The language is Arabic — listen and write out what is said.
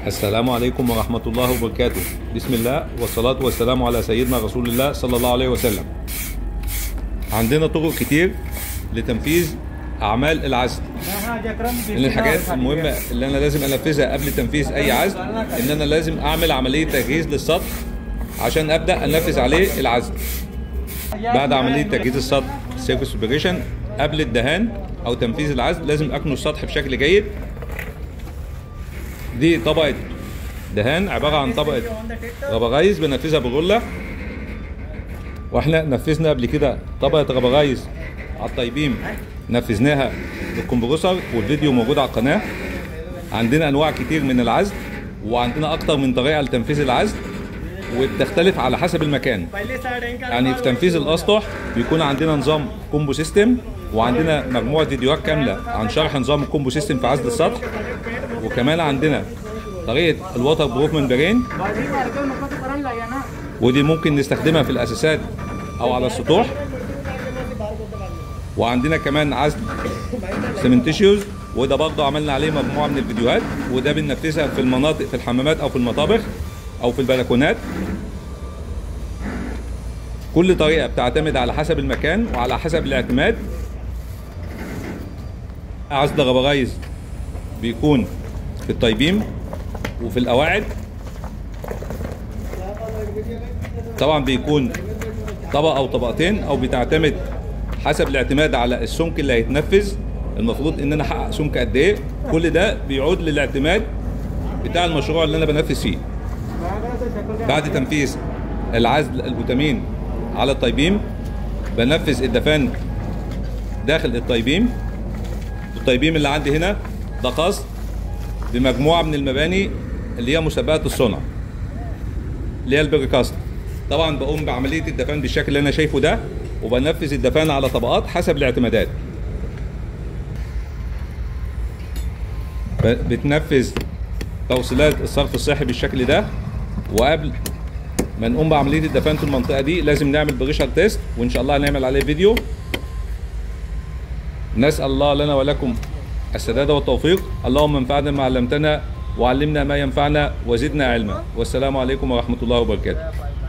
السلام عليكم ورحمة الله وبركاته. بسم الله والصلاة والسلام على سيدنا رسول الله صلى الله عليه وسلم. عندنا طرق كتير لتنفيذ أعمال العزل. من الحاجات المهمة اللي أنا لازم أنفذها قبل تنفيذ أي عزل إن أنا لازم أعمل عملية تجهيز للسطح عشان أبدأ أنفذ عليه العزل. بعد عملية تجهيز السطح سيرفيس اوبريشن قبل الدهان أو تنفيذ العزل لازم أكنس السطح بشكل جيد. دي طبقة دهان عبارة عن طبقة ربغايز بنفذها بالرولة، واحنا نفذنا قبل كده طبقة ربغايز على الطيبيم نفذناها بالكمبرسور والفيديو موجود على القناة. عندنا انواع كتير من العزل وعندنا اكتر من طريقة لتنفيذ العزل وبتختلف على حسب المكان. يعني في تنفيذ الاسطح بيكون عندنا نظام كومبو سيستم، وعندنا مجموعة فيديوهات كاملة عن شرح نظام الكومبو سيستم في عزل السطح، وكمان عندنا طريقة الواتر بروف ممبرين ودي ممكن نستخدمها في الأساسات أو على السطوح. وعندنا كمان عزل سيمنتيشيوز وده برضه عملنا عليه مجموعة من الفيديوهات، وده بننفذها في المناطق في الحمامات أو في المطابخ أو في البلكونات. كل طريقة بتعتمد على حسب المكان وعلى حسب الاعتماد. عزل ربغايز بيكون في الطيبيم وفي القواعد، طبعا بيكون طبقة او طبقتين او بتعتمد حسب الاعتماد على السمك اللي هيتنفذ. المفروض ان انا احقق سمك قد ايه، كل ده بيعود للاعتماد بتاع المشروع اللي انا بنفذ فيه. بعد تنفيذ العزل البوتامين على الطيبيم بنفذ الدفان داخل الطيبيم. الطيبيم اللي عندي هنا ده خاص بمجموعة من المباني اللي هي مسبقة الصنع اللي هي البريكاست. طبعا بقوم بعملية الدفان بالشكل اللي انا شايفه ده، وبنفذ الدفان على طبقات حسب الاعتمادات. بتنفذ توصيلات الصرف الصحي بالشكل ده، وقبل ما نقوم بعملية الدفان في المنطقة دي لازم نعمل بريشر تيست، وان شاء الله هنعمل عليه فيديو. نسأل الله لنا ولكم السداد والتوفيق. اللهم انفعنا ما علمتنا وعلمنا ما ينفعنا وزدنا علما. والسلام عليكم ورحمة الله وبركاته.